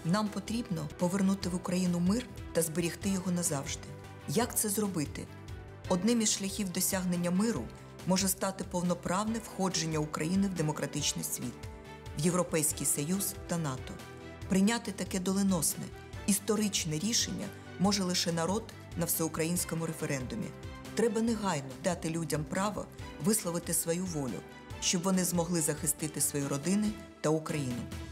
Нам потрібно повернути в Україну мир та зберегти його назавжди. Як це зробити? Одним із шляхів досягнення миру може стати повноправне входження України в демократичний світ, в Європейський Союз та НАТО. Прийняти таке доленосне, історичне рішення може лише народ на всеукраїнському референдумі. Треба негайно дати людям право висловити свою волю, щоб вони змогли захистити свої родини та Україну.